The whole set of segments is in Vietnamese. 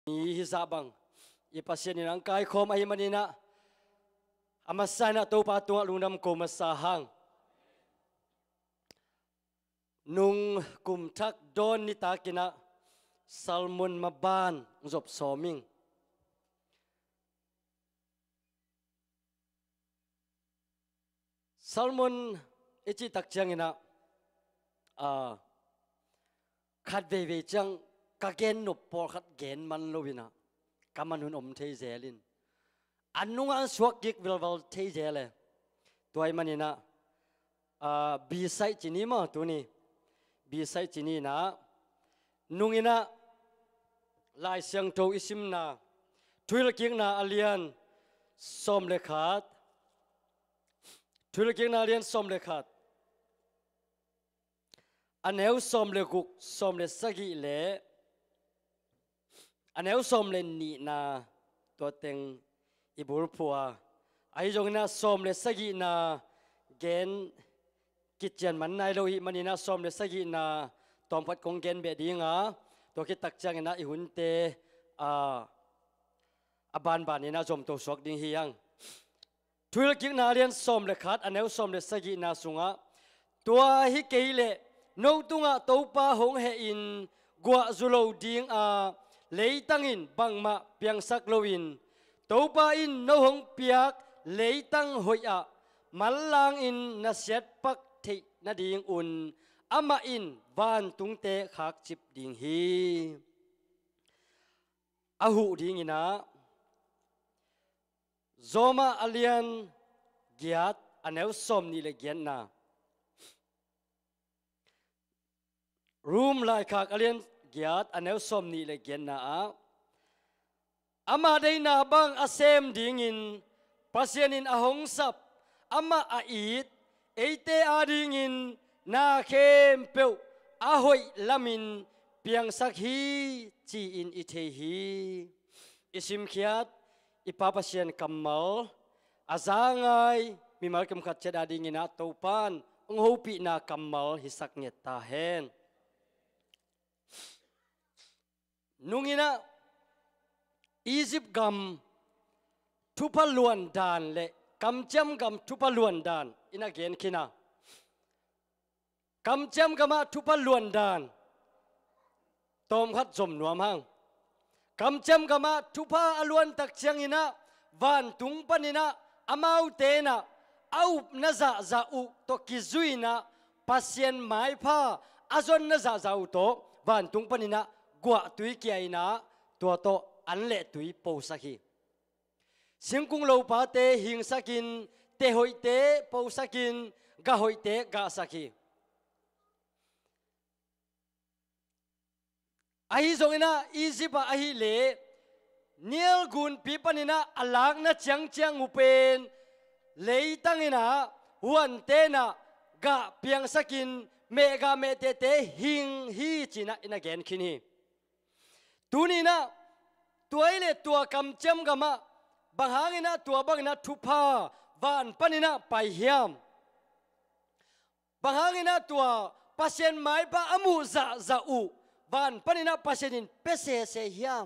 ni hizabang ipasyan ni ang kai khom ai manina amasana to pa tunga lungnam ko masahang nung kumthak don ni takina salmon maban zop soming salmon ichi takchang ina khát về chăng các gen nộp bỏ khát gen man lâu vina kaman hun thấy dễ lên anh nung ăn suak gig vil thấy dễ le tuổi manina bi sai chini mà tu ni bi sai chini na nung ina lai siang to isim na thuil king na alian som le khat thuil king na alian som le khat anh éo xóm le gục xóm le sagi le anh éo xóm le nị na tua teng ibur phua ai jong na xóm le sagi na gen kitchen man nai lo hi manina xóm le sagi na tom phat kong gen be dinga to ki tak chang na i hun te ban ban ni na jom to sok ding hiang thul king na lian xóm le khat anh éo xóm le sagi na sunga tua hi ke le nô tunga topa hong he in gua zulo ding lấy tăng in bằng ma piang sak loin topa in no hong piak lấy tăng hoi malang in na set pak thei na ding un ama in van tung te khak chip ding hi ahu ding ina zoma alian giat aneu som ni le gian na room lai khak alian giat aneu som ni le gen na ama dei na bang asem ding in pasien in ahong sap ama a it eite ading in na khem pe ahoi lamin piang sak hi chi in ithe hi isim khiat ipa pasien kamal azangai mi mal kem khat cheda ding ina topan ong ho pi na kamal hisak nget ta hen nungina Egypt gam Thupha Luan dan le Kamciam gam Thupha Luan dan ina gen kina Kamciam gama Thupha Luan dan tom khat zom nuam hang Kamciam gama Thupha aluan tak chiang ina van tung panina amau te na au na za u to kizuina pasien mai pha azon na za u to van tung panina gua tui kia ina tua to an le tui po saki singkung lo pa te hing sakin te hoi te po sakin ga hoi te ga saki ahi zongina Egypt ahi le niel gun pipanina alang na chang upen leitangina huan te na ga piang sakin me ga me te hing hi china ina gen khini tunina tuaile tua Kamciam gama banghangina tua bangina Thupha van panina pai hiam banghangina tua pasien mai pa amu za u van panina pasienin pese se hiam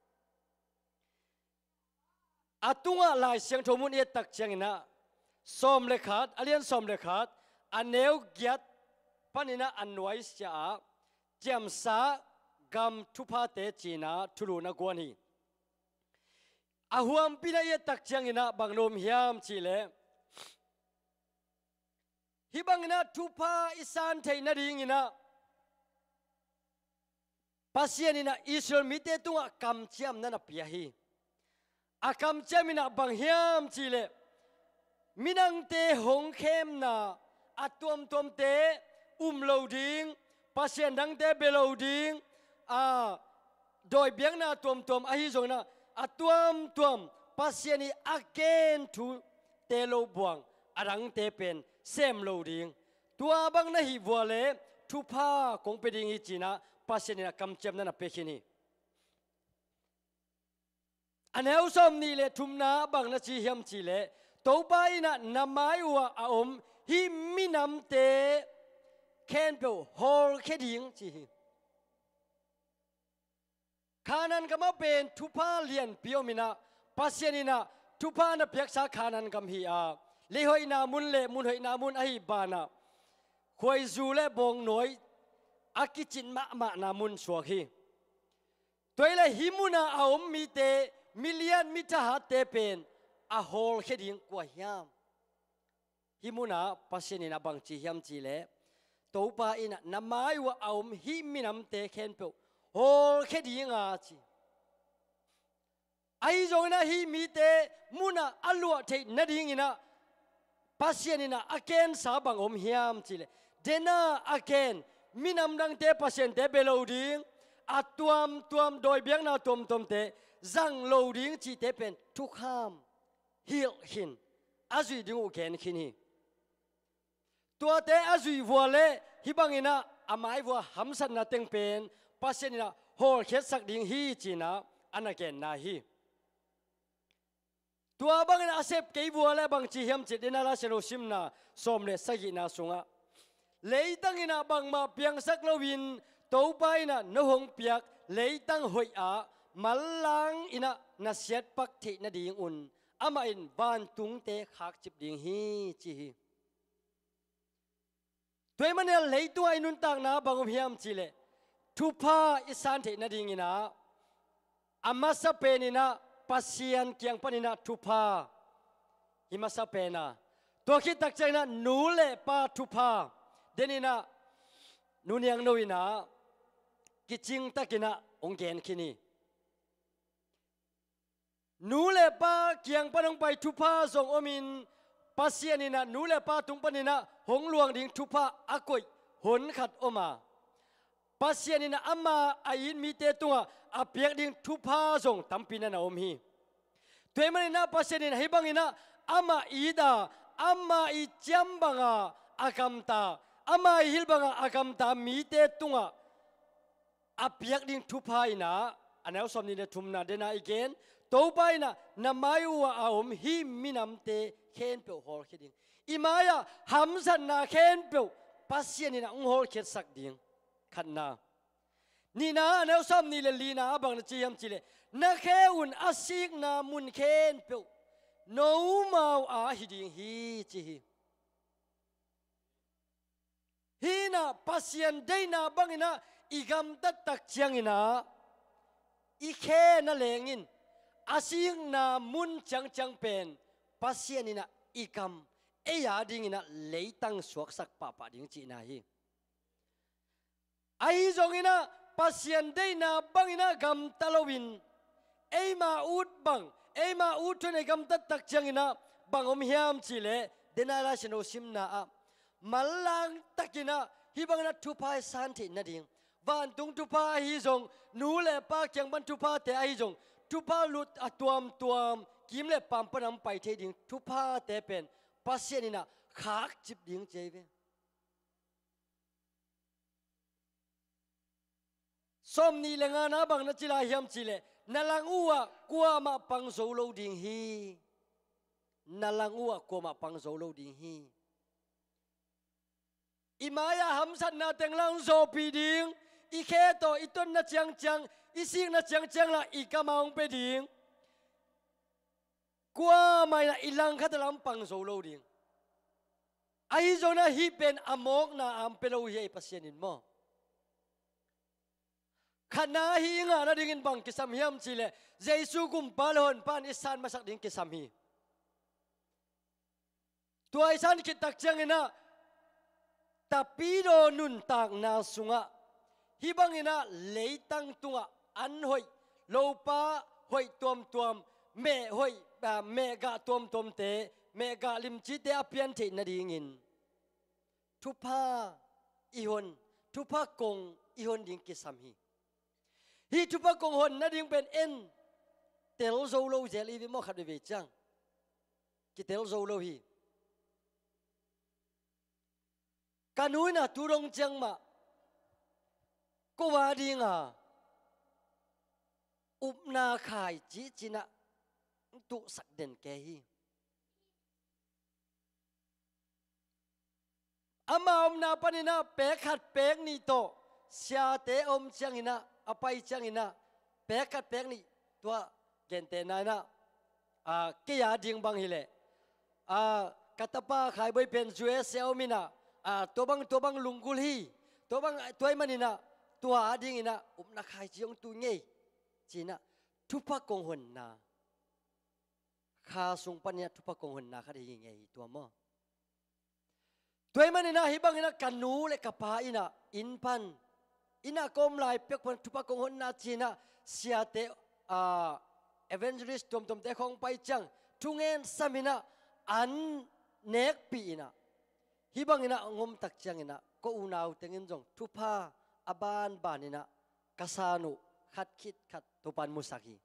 atunga lai siang thomun e tak changina som le khat alian som le khat aneu giat panina anwai sia jam sa gam Thupha te china thulu na gwani ahuam pina ye tak changina banglom hiam chile hibangina Thupha isan theina ringina pasianina Israel mite tunga Kamciam nana piahi Kamciam ina banghiam chile minang te hong khem na atuam tom te loading pasien dang te beloading doi biang na tom ahi zong na atuam pasieni again to te lo buang arang te pen sem loading tua bang na hi wale Thupha kong peding hi china pasieni na Kamciam na pekini aneu som ni le thumna bang na chi hiam chi le to ba ina namai wa aom hi minam te ken pe hol kheding chi ขานันก็มาเป็นทุพาเลียนเปียวมินะปัสเซียนินะทุพานะเปียกสาขานันกำฮีอาเลหอยนามุนเลมุนหอยนามุนอหิบานะควยจูเลบงหน่อยอากิจินมะนามุนสวกฮีตัวเลหิมุนาอาอมมีเตมิเลียนมิทหาเตเป็นอาโฮลเขดิงกว่าฮิมหิมุนาปัสเซียนินะบังจีฮิมจีเลตัวป้าอินะน้ำไม้ว่าอาอมหิมินำเตเข็นเปียวโฮลเขดิงอาจีไอจงนะฮิมีเตมุนาอัลลัวเทนดิ่งนะปัสเซียนินะอาเกนสาบังอมฮิมจีเลเดน่าอาเกนมินำดังเตปัสเซียนเตเบลาวดิ่งอัตวมโดยเบียงนาตวมเตจังลาวดิ่งจีเตเป็นทุกข้ามฮิลหินอาจุยดิ่งอุเกนขินีตัวเตอาจุยวัวเลฮิบังอินะอาไม้วัวหัมสันนาเต็งเป็นปัสเซียนินะโฮลเขสักดิ่งฮีจีนะอันนั้นเกนนาฮีตัวบางอาเซบเกยบัวและบางจีเฮมจิตนาลาเชโนชิมนาสมเลสกินาสุงะเลยตั้งอินาบางมาเปียงสักลวินตัวไปนะนหงเปียกเลยตั้งหอยอามัลลังอินะนาเสียดปักทินาดิ่งอุ่นอามาอินบานตุงเตะขากจิบดิ่งฮีจีตัวมันเนี่ยเลยตัวอินุนต่างนาบางเฮียมจีเลทุพาอิสานเทนาดิ่งอินะอามาสเปนินะปัสเซียนเกียงปนินะทุพาหิมาสเปนะตัวคิดตักใจนะนูเลปาทุพาเดนินะนูเนียงโนวินะกิจิงตะกินะองเกนคินีนูเลปาเกียงปนงไปทุพาส่งอมินปัสเซียนินะนูเลปาตุงปนินะหงหลวงดิ่งทุพาอากอยหนขัดอมาปัสเซียนินะอามาอายินมีเตตัวอาเปียกดิ่งทุพาส่งตัมปินะนาอมฮีตัวมันนะปัสเซียนินะฮิบังอินะอามาอีดาอามาอีจัมบังอาคัมตาอามาฮิลบังอาคัมตามีเตตัวอาเปียกดิ่งทุพาอินะอันนั้นสมนิเดทุมนาเดนาอีเกนตัวไปนะนามายูว่าอาอมฮิมินำเตเข็นเปียวฮอลเขดิ่งอิมายาหัมสันนาเข็นเปียวปัสเซียนินะองฮอลเขสักดิ่งขันนานี่นะอันนั้นซ้ำนี่เลยลีนะบางนาจียมจีเลยนักเขอุนอาศิกนามุนเคนเปียวโนมาอาฮิดิงฮีจีฮีนะปัสยันได้นะบางนะอีกำตัดตักเชียงนะอีแค่นั่นเลงินอาศิกนามุนจังเป็นปัสยันนี่นะอีกำเอยาดิ่งนะเลยตั้งสวกสักปะปะดิ่งจีนะฮีไอ้จงอินะปัสยันได้นาบังอินะกำตะลวินเอมาอูดบังเอมาอูดทุนไอกำตัดตักจังอินะบังอมเฮียมจีเลเดนาลาชโนซิมนาอะมัลลังตักินะฮิบังนะทุพายสันตินาดิ่งวันตุงทุพาฮิจงนูเลปากจังบันทุพาเตไอจงทุพาลุดอตัวมกิมเลปัมปนำไปเทดิ่งทุพาเตเป็นปัสยันอินะขากจิบดิ่งเจเวสมนี่เลงานะบางนัจิลาเฮียมจิเลนาลังอัวกัวมาปังโซโลดิ่งฮีนาลังอัวกัวมาปังโซโลดิ่งฮีอิมายาหัมสันนาเต็งลังโซปีดิ่งอีเคโตอีต้นนาจังอีสิงนาจังละอีกามาองเปดิ่งกัวมาอีลังขัดลำปังโซโลดิ่งไอโซนาฮีเป็นอโมกนาอัมเปโลเฮปัสเซนินโมขณะฮีงานาดิ่งบังกิสามฮิมจิเลเจสุกุมปาลฮอนปานอิสานมาสักดิ่งกิสามฮีตัวอิสานคิดตักจังอินะตาปีโดนุนตากนาสุงะฮิบังอินะเลยตั้งตัวอันหอยโลปาหอยตัวมเมหอยเมกะตัวมเตเมกะลิมจิเตอเปียนเทนาดิ่งอินทุพาอีหนทุพากงอีหนดิ่งกิสามฮีฮีทุพกงหนนั่นยังเป็นเอ็นเตลโซโลเจลีวิโมขัดเวจังกิเตลโซโลฮีการนู้นนะตุรงจังมาก็ว่าดีงาอุปนาขายจีนะตุสักเด่นแกฮีอามาอมนาปนินะเปกขัดเปกนี่โตเสียเตอมจังอินะอภัยจังอินะ pek kat pek ni tua gente nai na ke ya ding bang hile katapa Khaiboih pen jue Zomi na to bang lungkul hi to bang toy manina tua ding ina na khai chiong tu ngei china Thupha kong hon na kha sung pania Thupha kong hon na kha hi ngei tua mo toy manina hi bang ina kanu le kapa ina in pan ina kom lai pek pan Thupha kong hon na china siate evangelist tom te khong pai chang tungen samina an nek pi ina hi bang ina ngom tak chang ina ko unau tengin jong Thupha aban banina kasanu khat khit khat topan musaki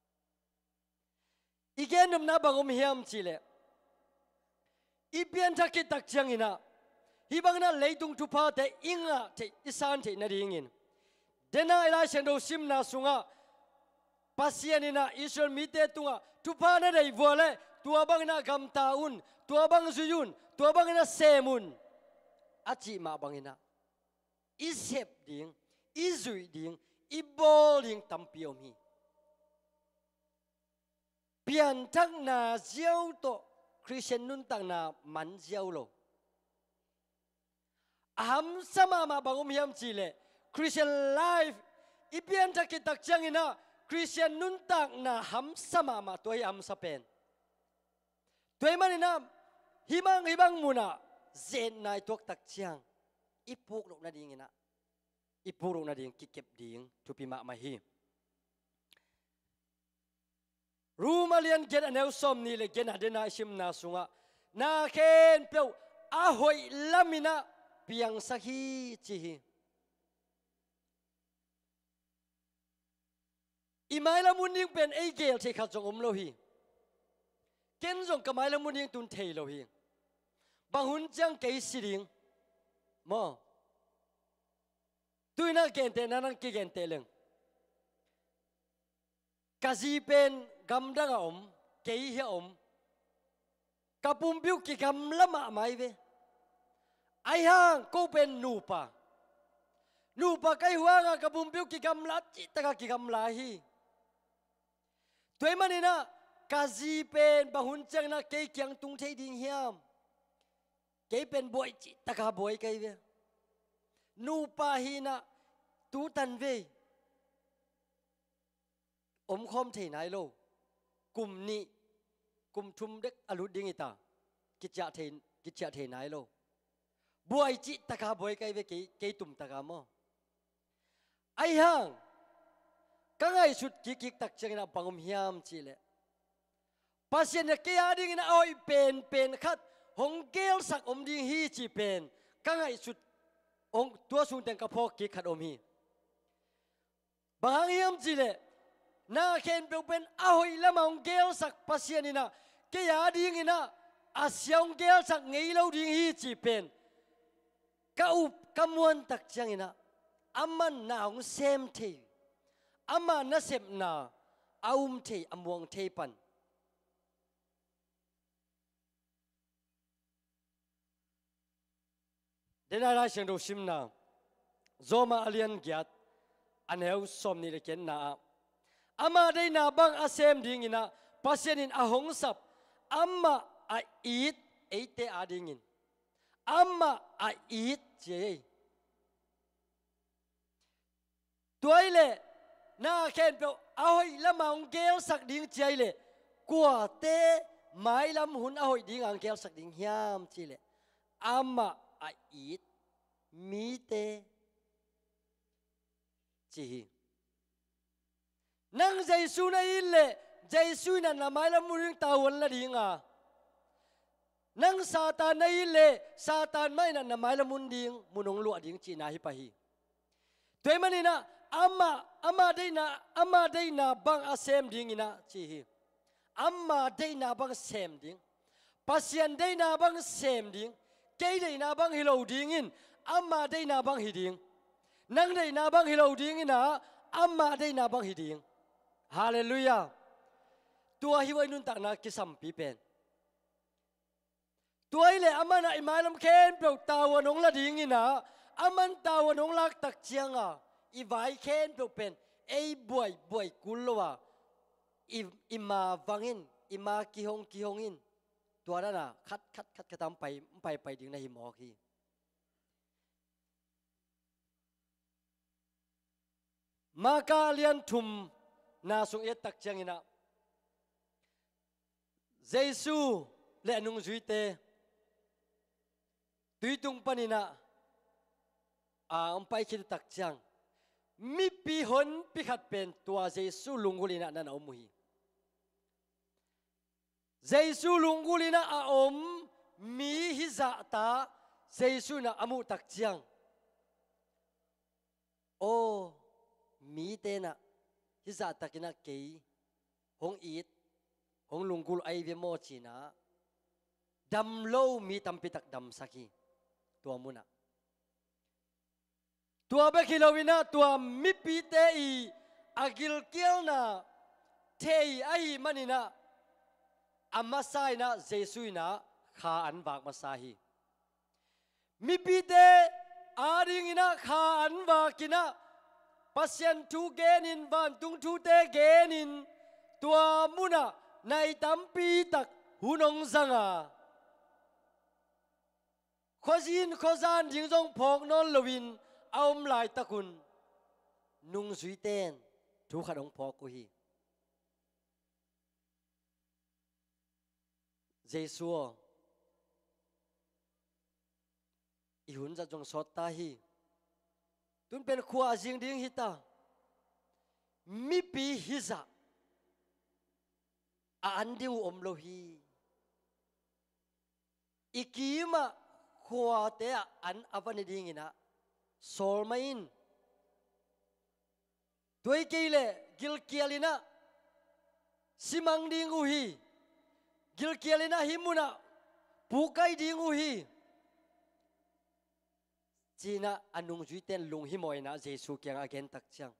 igen nam na bangom hiam chile ibian thakit tak chang ina hi bang na leitung Thupha te inga te isan te na ringin dena ila sendo simna sunga pasianina Israel mite tunga Thupha na dei vole tua bang na gam taun tua bang zuyun tua bang na semun achi ma bangina isep ding izui ding ibol ding tampiom hi pian thak na jiao to Christian nun tang na man jiao lo aham sama ma bangom hiam chile Christian life ipian thak ki tak changina Christian nun tang na ham sama ma toy am sapen toy manina hibang muna zen nai tok tak chiang ipuk lok na ding ina ipuk lok na ding kikep ding tupima ma hi rumalian gen aneu som ni le gen adena sim na sunga na khen pe ahoi lamina piang sahi chi hi imai la muning pen ei gel the kha jong om lo hi ken jong kamai la muning tun thei lo hi bahun chang kei siring mo tuina gente nanang ki gente leng kazi pen gamdanga om kei hi om kapum biu ki gam lama mai ve ai hang ko pen nupa kai huanga kapum biu ki gam la chi taka ki gam la hi toy manina kazi pen bahun chang na kei kyang tung thei ding hiam kei pen boy chi taka boy kai ve nupa hi na tu tan ve om khom thei nai lo kum ni kum thum dek alut ding ita kicha thei nai lo boy chi taka boy kai ve kei tum taka mo ai hang ka ngai sut kik tak changina pangom hiam chi le pasien ne ke ading na oi pen khat hong gel sak om ding hi chi pen ka ngai sut ong tua sung teng ka phok ki khat om hi bang hiam chi le na khen pe pen ahoi lama ong gel sak pasien ina ke ading ina asyong gel sak ngei lo ding hi chi pen ka up kamuan tak chang ina aman na ong sem the ama na sem na aum the amwang the pan dena ra sing do simna zoma alian gyat aneu som ni le ken na ama dei na bang asem ding ina pasienin ahong sap amma a eat eite adingin amma a eat je toile na khen pe ahoi lamang gel sak ding chaile kwa te mai lam hun ahoi ding ang gel sak ding hiam chile amma a eat mi te chi nang jaisu na ile jaisu na mai lam muring tawon la dinga nang satan na ile satan mai na mai lam mun ding munong lu ding chi na hi pa hi toy manina ama dei na bang asem ding ina chi hi amma dei na bang sem ding pasien dei na bang sem ding kei dei na bang hilo ding in amma dei na bang hi ding nang dei na bang hilo ding ina amma dei na bang hi ding hallelujah tua hi wai nun tak na kisam pi pen tuai le amana imalam khen pe tawa nong la ding ina aman tawa nong lak tak chianga i vai khen pe pen ei buai kulwa ima wangin ima kihongin tua đó là khát tam bay tiếng này mò khi mà ca liên thum na sung yết tắc chăng ina Giêsu lệ nung duy tê tuy tung panina ông bay khi tắc chăng mi pi hon pi khát pen tua Giêsu lungulina na ông mui Giêsu lungulina a om mi hi za ta Giêsu na amu tắc chăng ô mi tên à hi za ta kina kei hong it hong lungul ai ve mo china dam lo mi tam pitak dam saki tua muna tua be kilowina tua mi pi te I agil kiel na te ai manina amasai na Giêsu na kha an wak masahi mi pi te aring ina kha an wakina pasien tu genin van tung tu te genin tua muna nai tampi tak hunong zanga khozan ding jong phok non lovin aum lai takun nung zui ten thu khadong phok ko hi Giêsu I hun za jong sot ta hi tun pen khua jing ding hita mi pi hiza a andiu om lo hi ikima khua te an avani ding ina sol main toy keile gil kialina simang ding u hi gil kialina himuna pukai ding u hi China anung duy ten lung hi moi na Giêsu kyang again tak chang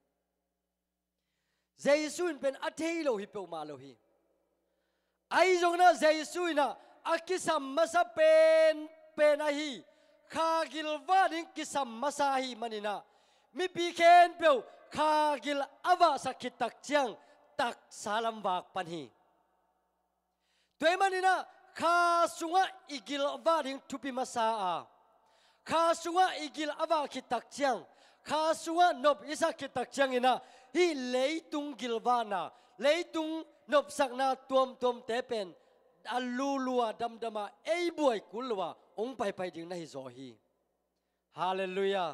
Giêsu pen athei lo hi pe ma lo hi ai jong na Giêsu na akisam masa pen a hi kha gilwa ding kisam masa hi manina mi pi khen pe kha gil awa sakit tak chang tak salam wak pan hi toy manina kha sunga igil wa ding thupi masa a kha sunga igil awa kitak chiang kha sunga nop isa kitak chiang ina hi leitung gilwana leitung nop sakna tuam te pen alulua damdama ei buai kulwa ong pai ding na hi zo hi hallelujah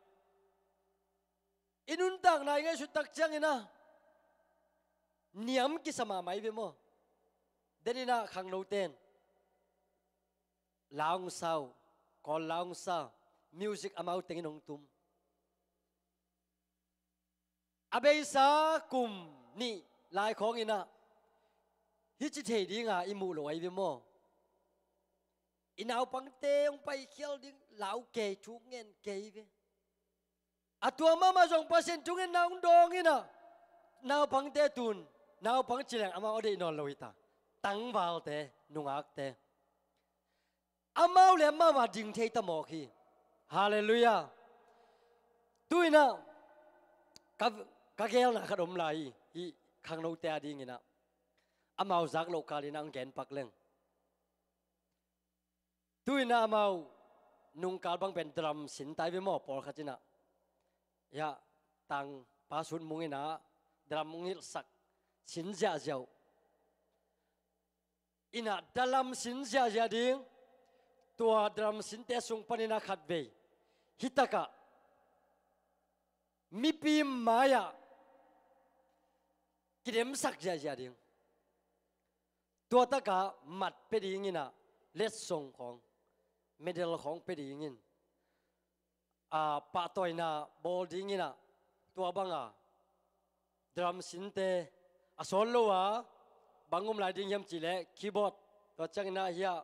inun tak nai ngai su tak chiang ina niam ki sama mai ve mo denina khang no ten laung sao còn laung sa music amau tengin ong tum abei sa kum ni lai khong ina hi chi thei ding a imu lo ai ve mo inau pang te ong pai khial ding lau ke thu ngen ke ve atua mama jong pasen thu ngen naung dong ina nau pang te tun nau pang chilang amau de non loita tang wal te nungak te amau le mama ding thei ta mo khi hallelujah tuina ka gel na khadom lai hi khang no te ding ina amau zak lo kalina ang gen pak leng tuina amau nung kal bang ben drum sin tai ve mo por khatina ya tang pa sun mungina drum ngil sak sin ja jau ina dalam sin ja ding tua drum sin te sung panina khat ve hitaka mipi maya kidem sak ja ding tua taka mat pe ding ina let song khong medal khong pe ding in a pa toina bol ding ina tua banga drum sin te a solo a bangum lai ding yam chile keyboard to changna hiya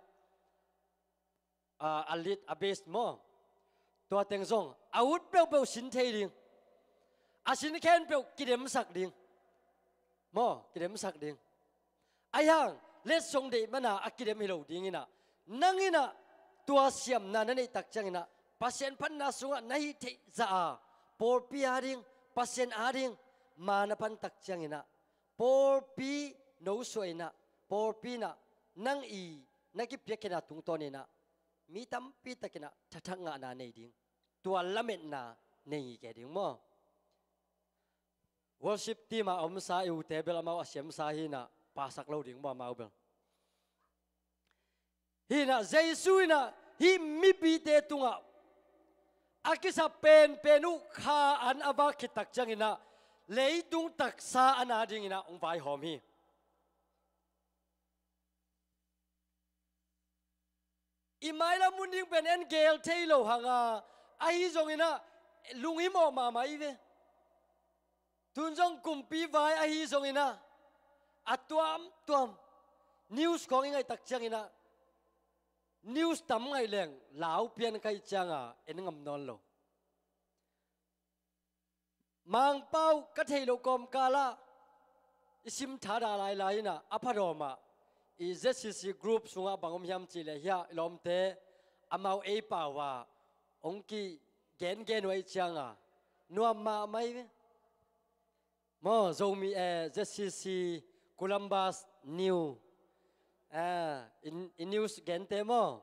alit abes mo tua teng zong out pe sin thei ding a sin khen pe kidem sak ding mo kidem sak ding ayang let song de mana akidem hilo ding ina nangina tua siam na nani tak changina pasien pan na sunga nahi thei za por pi ading pasien ading mà na pan tak chang ina por pi no so ina por pi na nang i na ki pya kena tung ton ina mi tam pi takina thatang nga na nei ding tua lamet na nei ke ding mo worship team a om sa u table ama asiam sa hi na pasak lo ding mo mau bel hi na jesu na hi mi pi te tunga akisa pen penu kha an ava khitak changina leitung taksa ana ding ina ong vai hom hi imaila muning pen en gel thailo hanga ai zong ina lungi mo ma mai ve tun jong kumpi vai ai zong ina atuam tuam news kong ngai tak chang ina news tam ngai leng lau pian kai changa en ngam non lo mang pau ka thailo kom kala isim thada lai lai na apharoma i zcc group sunga bangom hiam chile hia lomte amau e pawa ongki gen wai changa nuam ma mai mo Zomi zcc Columbus new in news gen te mo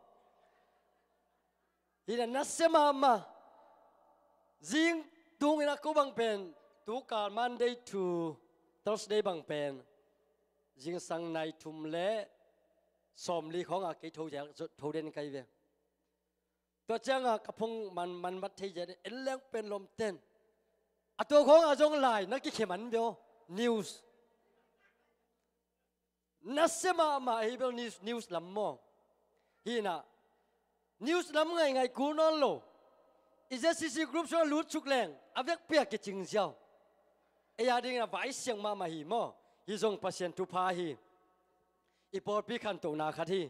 ina nasema ma jing tung ina ko bang pen tu ka Monday to Thursday bang pen jing sang nai thum le som li khong a ke tho den kai ve to changa kapong man mat thei je en leng pen lom ten a to khong a jong lai na ki kheman bio news nasema ma hebel news lam mo hina news lam ngai ku non lo zcc group so lut chuk leng avek pia ke ching jiao ya ding na vai siang ma hi mo hi jong pasien Thupha hi ipor pi khan to na khathi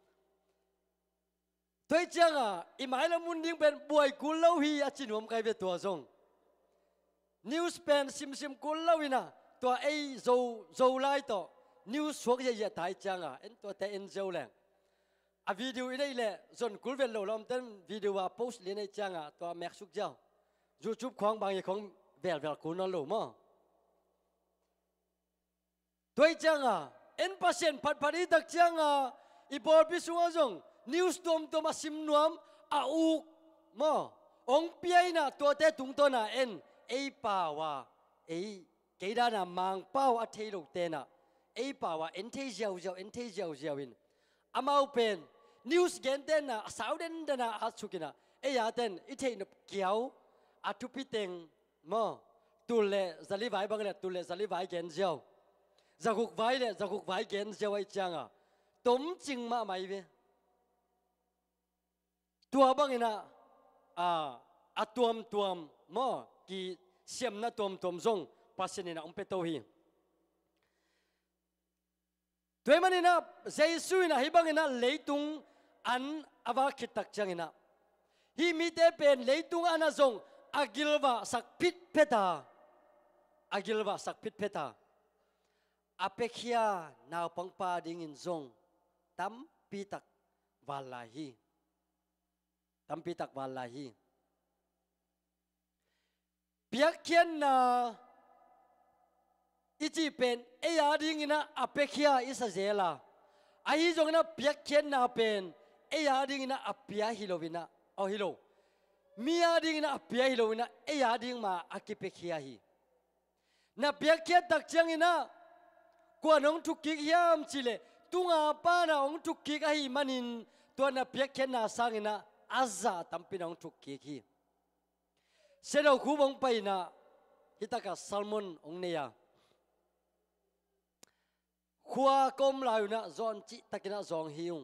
toi changa i mai la mun ding ben buai kul lo hi a chinom kai ve to jong news pen sim kul lo ina to ai zo lai to news suak ye tai changa en to te en zo leng a video idai le zon kul vel lo lom ten video wa post le nei changa to mek suk jaw YouTube khong bang ye khong vel kul non lo mo toi changa en pasien phat tak changa ipor pi suwa jong news tom asim nuam a u mo ong piai na to te tung to na en ei pa wa ei keida na mang pau a thei lo te na ei pa wa en thei jiao in amau pen news gen ten na sao den na a chukina e ya ten I thei no kiao a tu pi teng mo tu le zali vai bang le tu le zali vai gen jiao zakuk vai gen jiao ai changa tom ching ma mai ve tua bang ina a tuam mo ki siam na tuam zong pasinina ong peto hi tuai manina jesu ina hi bang ina leitung an awa khitak changina hi mi te pen leitung ana zong agilwa sakpit peta apekhia naw pangpa ding in zong tam pitak walahi piakhian na ichi pen eya ding ina apekhia isa zela ai jong na piakhian na pen eya ding ina apia hilovina o hilo mia ding ina apia hilovina eya ding ma akipekhia hi na piakhia tak chang ina kwa nong thukki hiam chile tunga pa na ong thukki ka hi manin to na piakhian na sangina azza tampinong thukki hi selo khubong paina hitaka salmon ong neya khua kom lau na zon chi takina zong hiung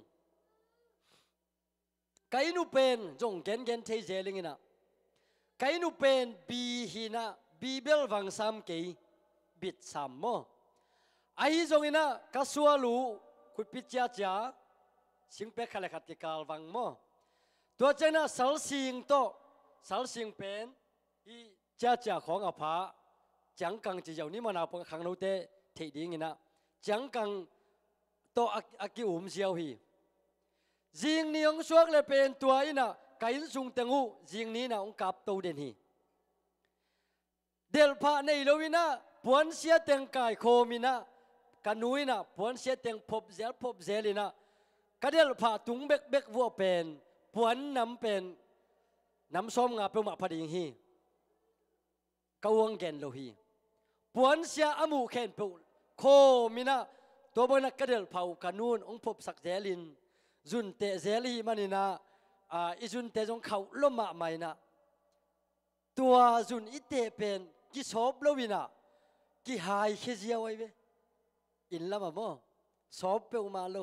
kainu pen jong gen thei jeling ina kainu pen bi hina bibel wang sam ke bit sam mo ai jong ina kasualu khupit cha singpe khale khatikal wang mo to chena sal sing pen i cha khong apha changkang chi jaw ni mana pang khang no te thei ding ina changkang to aki jiao hi jing ni ong suak le pen tua ina kain sung tengu jing ni na ong kap to den hi เดลพาในโลวินะปวนเสียเต็งกายโคมินะกันนุยนะปวนเสียเต็งพบเซลินะกันเดลพาตุงเบกวัวเป็นปวนน้ำเป็นน้ำส้มงาเปมาพอดีฮีกวงเกนโลฮีปวนเสียอามูเคนปูโคมินะตัวบนักกันเดลพากันนูนองพบสักเซลินจุนเตเซลีมันนี่นะอิจุนเตจงเขาล้มมาใหม่นะตัวจุนอิเตเป็นกิชอบโลวินะกิหายเคจีเอาไว้เวอินละมาโมสอบเปอมาโล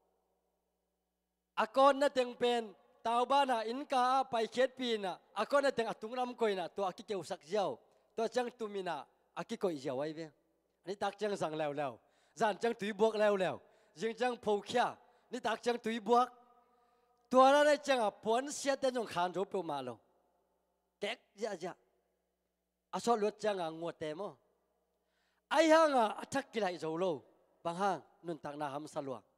อากอนนั่นเต็งเป็นตาวบ้านะอินกาไปเข็ดปีนะอากอนนั่นเต็งอตุงรำกอยนะตัวอากิเกวสักเจ้าตัวจังตุมินะอากิโกยเจ้าไว้เวอันนี้ตักจังสั่งแล้วจานจังตุยบวกแล้วยังจังผูกขี้นี่ตักจังตุยบวกตัวนั้นได้จังปวนเสียแต่จงขานรูปเปมาโลแก๊กยะอาชอลวดจังงวดเต็มอไอ้ห่างอัฐกิไลโจโลบางห่างนุนตักนาหัมสลวง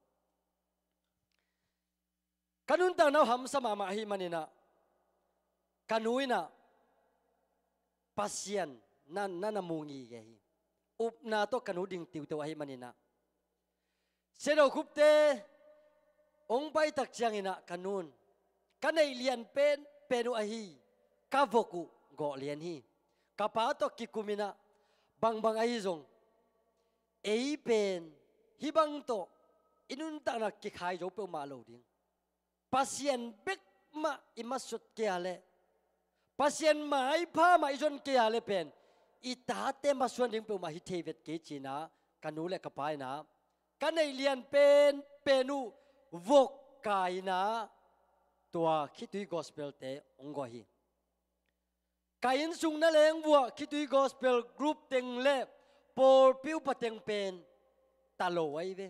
กันุนตักนาหัมสมามาฮิมันนะกันุยนะปัสยันนั่นมุงีเกฮิอุปนาโตกันุดิ่งติวตัวฮิมันนะเสดคุปเตองไปตักจังอินะกันุนกันในเลียนเป็นอุฮีกาโวกุกอเลียนฮีกาปาโตกิคุมินะบางไอ้จงเป็นฮิบังโตอินุนตักนักกิขายโจเปมาโลดิ้งปัสยันเบกมาอิมาสุดเกียเลปัสยันมาไอพามาอิจนเกียเลเป็นอิตาเตมาส่วนดิ้งเปมาฮิเทเวตเกจีนะกันนูเลกปายนะกันในเลียนเป็นนูวกกายนะตัวคิดดูกอสเปลเตองกอฮีกายินสุงนั่นเองวัวคิดดูกอสเปลกรุ๊ปเต็งเล่ปอลพิวปะเต็งเป็นตาโลไว้เว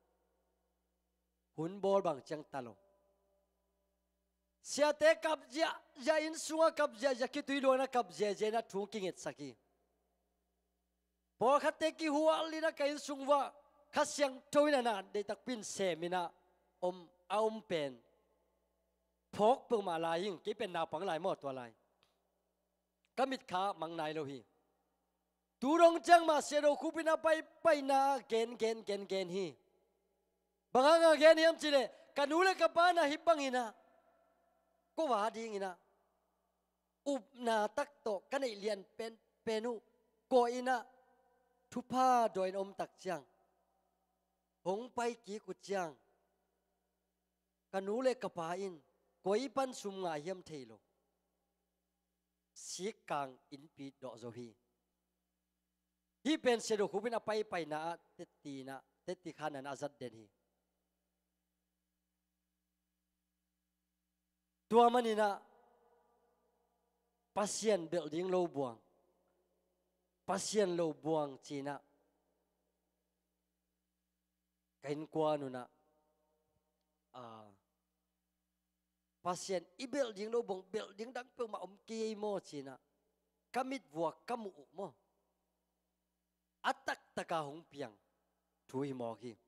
หุ่นบอลบางจังตาโลเสียเตกับยาอินสุงกับยาคิดดูโลนะกับเจนะทุ่งกิงเอ็ดสักีพอขัดเตกิหัวลีนะกายินสุงว่าขัดเสียงโจยนะเดตักปินเซมินะอมเป็นพกเปิงมาลายิงกี่เป็นนาปังลายหมดตัวลายก็มิดขามังนายโลหีตูรงจังมาเสดคูปินาไปนาเกนฮีบางงาเกนยามจิเลกันูเลกับปานาฮิบังอินะก็ว่าดีงินะอุปนาตักโตกันในเลียนเป็นนูโกอินะทุพาโดยอมตักจังหงไปกีกุจังกันูเลกับปาอินโกยปันสุมงาเฮียมเทโลสีกางอินปีดอกโซฮีที่เป็นเสดคูปินาไปนะเตตีขานันอาจัดเดนฮีตัวมันนี่นะปัสยันเบลดิ้งโลบวงปัสยันโลบวงจีนะกันกว่านุนะปัสยันอีเบลดิ้งโลบวงเบลดิ้งดังเปิลมากีโมจีนะกามิดวัวกามุโมอัตตะกาหงเปียงทุยมอกี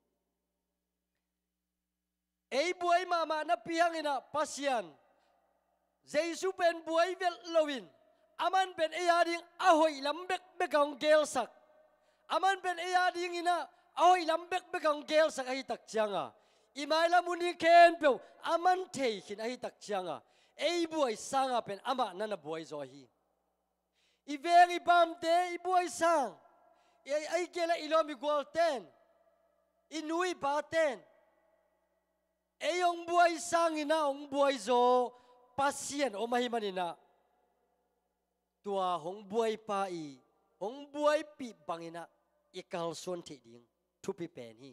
บวยมานะเปียงอินะปัสยันเจสุเป็นบวยเวลโลวินอามันเป็นยาดิงอาหอยลำเบกของเกลสักอามันเป็นยาดิงอินะอาหอยลำเบกของเกลสักไอตักจังอิมายละมุนีเคนเปียวอามันเทขินไอตักจังบวยสังเป็นอามันนั่นบวยโซฮีอีเวงอีบามเตอีบวยสังไอเกลอิโลมิกวลเตนอินุยบาเตนองบวยสังอินะองบวยโซปัสยันโอมาฮิมันอินะตัวหงบวยปาอีหงบวยปีบังอินะอีกาลส่วนที่ดิ้งทุพิเป็นฮี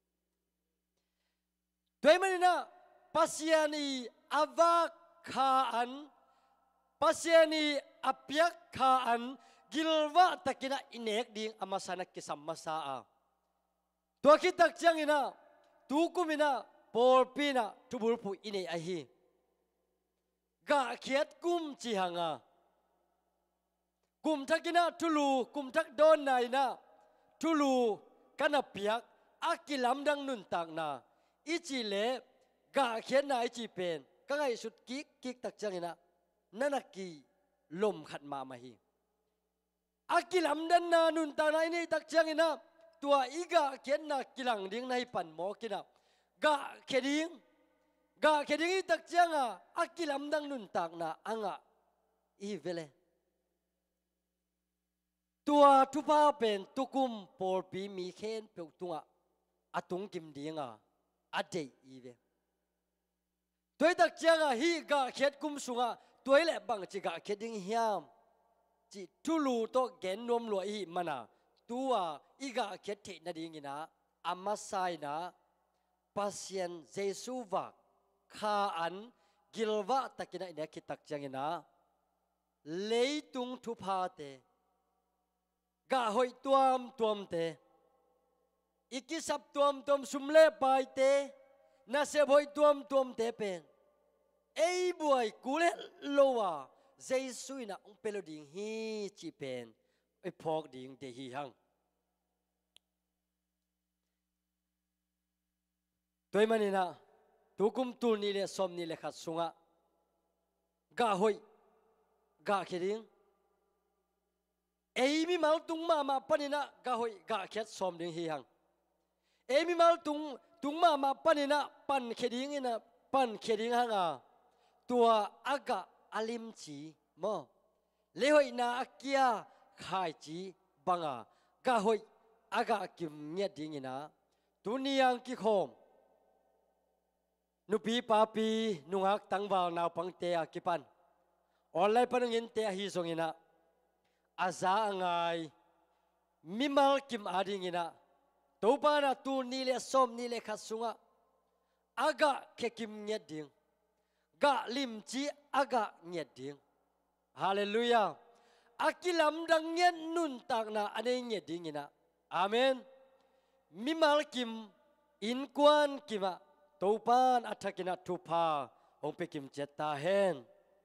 ด้วยมันอินะปัสยันีอาวาคาอันปัสยันีอภิยักคาอันกิลวะตะกินะอินเอกดิ้งอามาสานักกิสัมมาสาตัวคิดตักจังอินะตูกุมินะปอลปีนะทุบุลผู้อินเอฮีกะเขียดกุมจีหังกุมทักกินะทุลูกุมทักโดนนายนะทุลูกันเปียกอากิลำดังนุนตักนาอิจิเลกะเขียนนายจีเป็นก็ไงสุดกิกตักจังนะนั่นกีลมขัดมาฮี akilam dan na nun ta na ini tak chiang ina tua iga ken na kilang ding nai pan mo kina ga keding tak chiang akilam dang nun tak na anga i vele tua Thupha pen tukum por pi mi khen pe tunga atung kim dinga ade i ve toi tak chiang hi ga khet kum sunga toi le bang chi ga keding hiam chỉ tulu to gen nom lo hi mana tua iga khet the na ding ina amasai na pasien jesu va kha an gilwa takina ina kitak changina leitung Thupha te ga hoi tuam te iki sap tuam sumle pai te na se hoi tuam te pen ei boy kule lowa jesu ina ong pelo ding hi chi pen oi phok ding te hi hang toy manina tukum tu ni le som ni le khat sunga ga hoi ga kheding ei mi mal tung ma panina ga hoi ga khet som ding hi hang ei mi mal tung ma panina pan kheding ina pan kheding hanga tua aga alim chi mo le hoi na akia khai chi banga ga hoi aga kim nya ding ina tuniang ki khom nupi papi nungak tangwal naw pangte akipan online panungin te hi songina aza angai mimal kim ading ina tobana tu ni le som ni le khasunga aga kekim nya ding ga lim chi aga nya ding hallelujah akilam dang nyen nun tak na ane nya ding ina amen mimal kim in kwan kima topan athakina Thupha hong pe kim cheta hen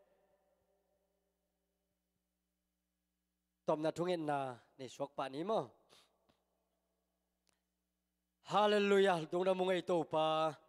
tom na thungen na ne sok pa ni mo hallelujah dong na mungai topa